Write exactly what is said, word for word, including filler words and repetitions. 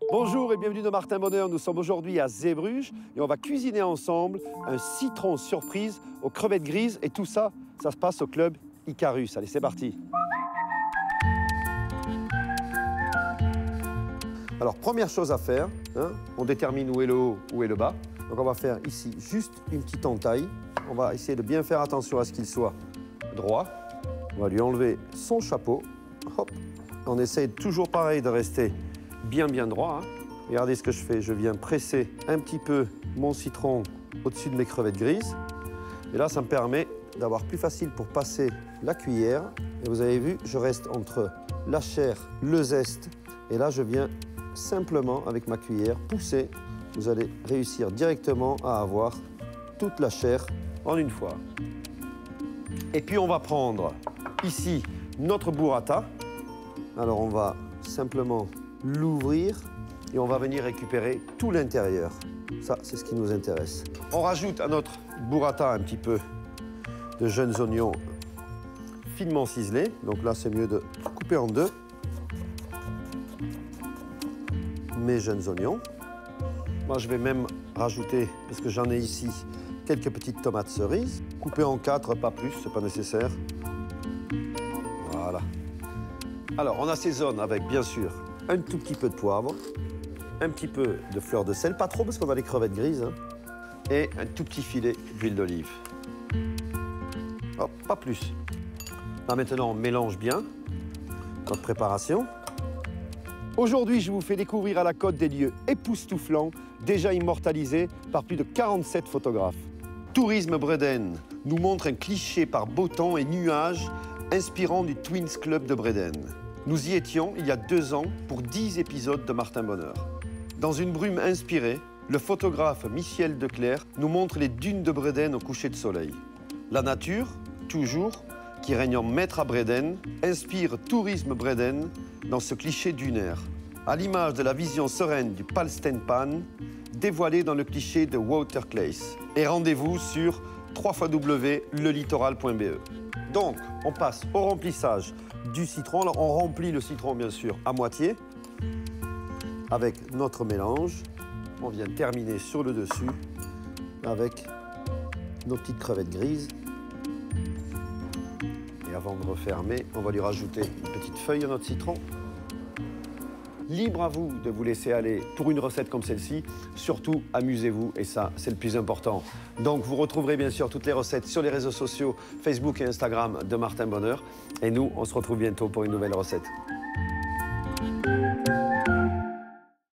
Bonjour et bienvenue dans Martin Bonheur. Nous sommes aujourd'hui à Zeebruges et on va cuisiner ensemble un citron surprise aux crevettes grises. Et tout ça, ça se passe au club Icarus. Allez, c'est parti. Alors, première chose à faire, hein, on détermine où est le haut, où est le bas. Donc, on va faire ici juste une petite entaille. On va essayer de bien faire attention à ce qu'il soit droit. On va lui enlever son chapeau. Hop. On essaye toujours pareil de rester bien bien droit. Hein. Regardez ce que je fais. Je viens presser un petit peu mon citron au-dessus de mes crevettes grises. Et là, ça me permet d'avoir plus facile pour passer la cuillère. Et vous avez vu, je reste entre la chair, le zeste. Et là, je viens simplement, avec ma cuillère, pousser. Vous allez réussir directement à avoir toute la chair en une fois. Et puis, on va prendre ici notre burrata. Alors, on va simplement l'ouvrir et on va venir récupérer tout l'intérieur. Ça, c'est ce qui nous intéresse. On rajoute à notre burrata un petit peu de jeunes oignons finement ciselés. Donc là, c'est mieux de couper en deux mes jeunes oignons. Moi, je vais même rajouter, parce que j'en ai ici, quelques petites tomates cerises. Coupées en quatre, pas plus, c'est pas nécessaire. Voilà. Alors, on assaisonne avec, bien sûr, un tout petit peu de poivre, un petit peu de fleur de sel, pas trop parce qu'on a les crevettes grises, hein, et un tout petit filet d'huile d'olive. Oh, pas plus. Là, maintenant, on mélange bien notre préparation. Aujourd'hui, je vous fais découvrir à la Côte des lieux époustouflants, déjà immortalisés par plus de quarante-sept photographes. Tourisme Bredene nous montre un cliché par beau temps et nuages inspirant du Twins Club de Bredene. Nous y étions il y a deux ans pour dix épisodes de Martin Bonheur. Dans une brume inspirée, le photographe Michel Declercq nous montre les dunes de Bredene au coucher de soleil. La nature, toujours, qui règne en maître à Bredene, inspire Tourisme Bredene dans ce cliché dunaire, à l'image de la vision sereine du Palstenpan, dévoilée dans le cliché de Waterclace. Et rendez-vous sur w w w point le littoral point b e. Donc, on passe au remplissage du citron. Alors, on remplit le citron, bien sûr, à moitié avec notre mélange. On vient terminer sur le dessus avec nos petites crevettes grises. Et avant de refermer, on va lui rajouter une petite feuille à notre citron. Libre à vous de vous laisser aller pour une recette comme celle-ci. Surtout, amusez-vous et ça, c'est le plus important. Donc, vous retrouverez bien sûr toutes les recettes sur les réseaux sociaux, Facebook et Instagram de Martin Bonheur. Et nous, on se retrouve bientôt pour une nouvelle recette.